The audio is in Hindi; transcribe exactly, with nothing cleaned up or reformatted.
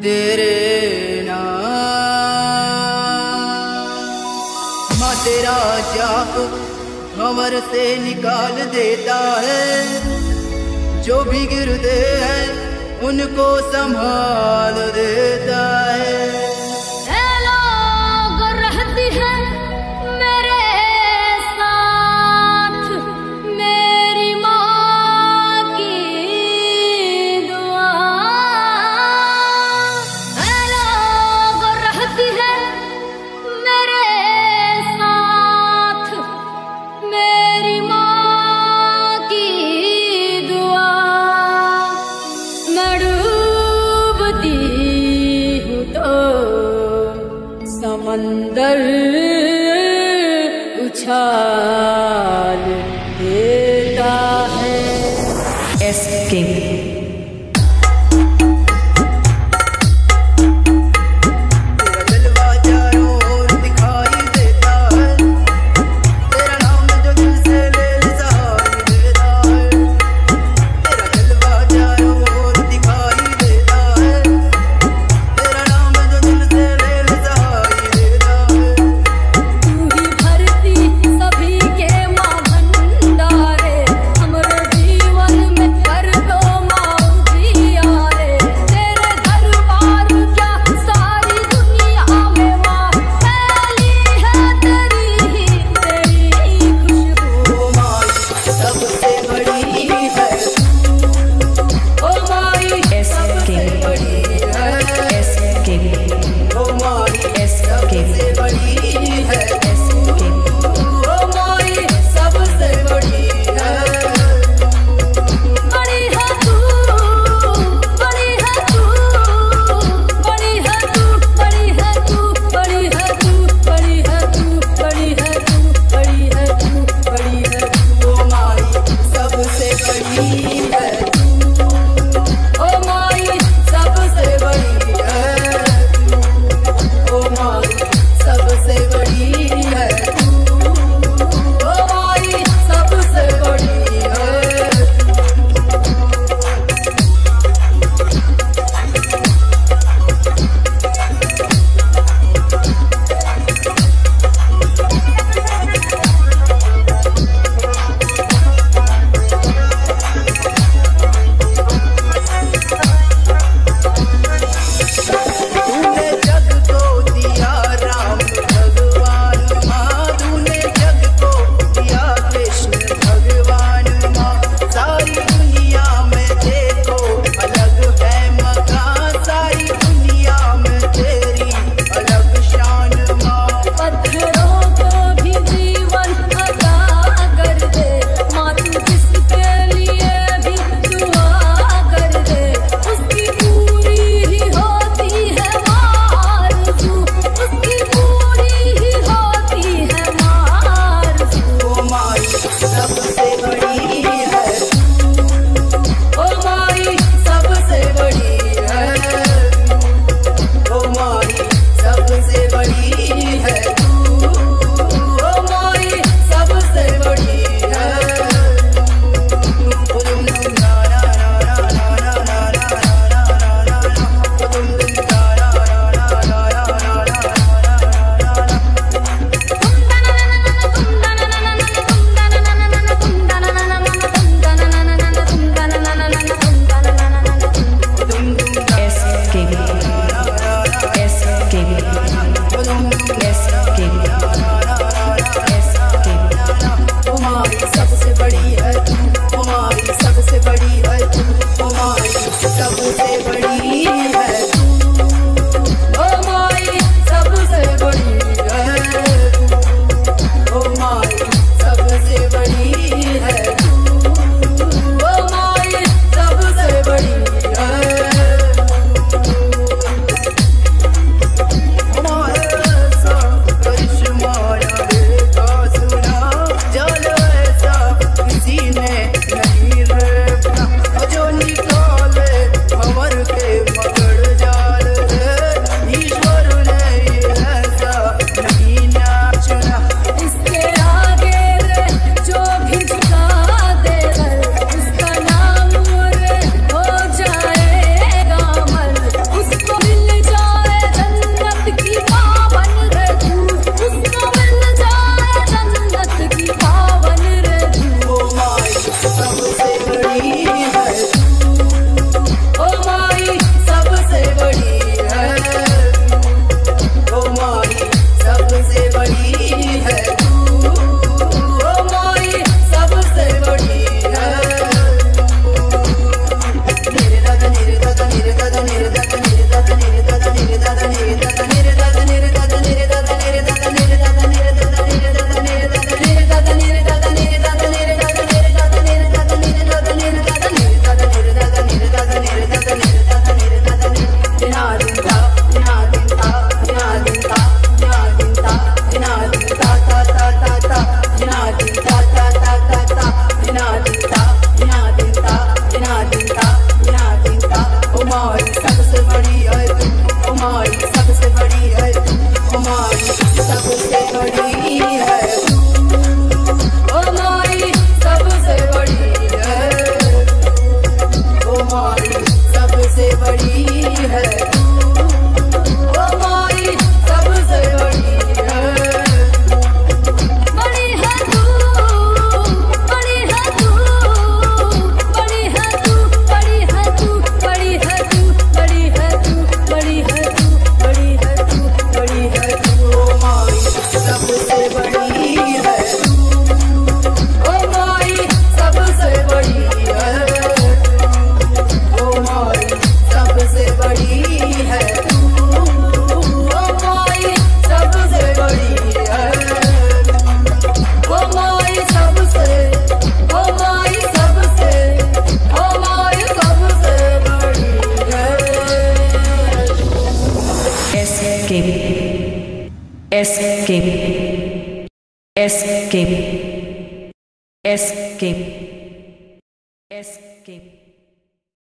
तेरे नाम। माँ तेरा जाप भंवर से निकाल देता है, जो भी गिरते हैं उनको संभाल देता है। समंदर उछाल देता है। एस किंग नहीं रे, जो निकाले भंवर के सबसे बड़ी है तू, ओ माई सबसे बड़ी है। बड़ी है तू, बड़ी है तू, बड़ी है तू, बड़ी है तू, बड़ी है तू, बड़ी है तू, बड़ी है तू, बड़ी है तू, बड़ी है तू, ओ माई सबसे बड़ी है तू, ओ माई सबसे बड़ी है, ओ माई सबसे बड़ी है तू, ओ माई सबसे बड़ी है, ओ माई सबसे, ओ माई सबसे, ओ माई सबसे बड़ी है। Escape, escape, escape, escape, escape.